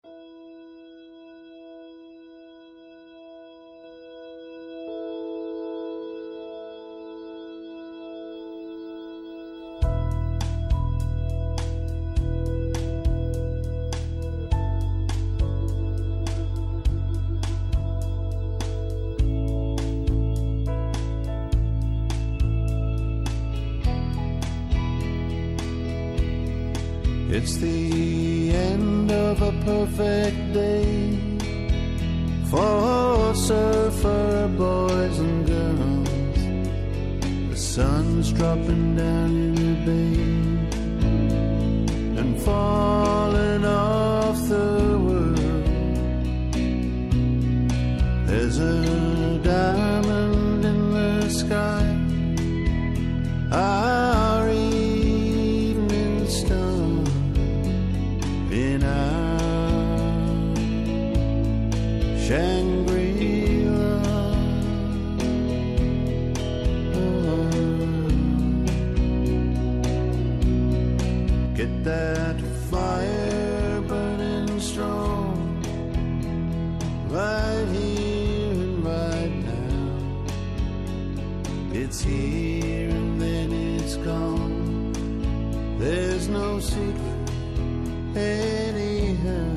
It's the end of a perfect day for surfer boys and girls. The sun's dropping down in the bay and falling off the world. There's a diamond in the sky, our evening star, in our Shangri-La. Get that fire burning strong, right here and right now. It's here and then it's gone. There's no secret anyhow.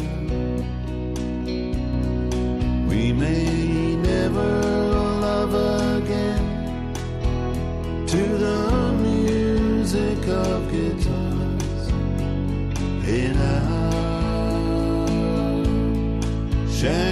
We may never love again to the music of guitars in our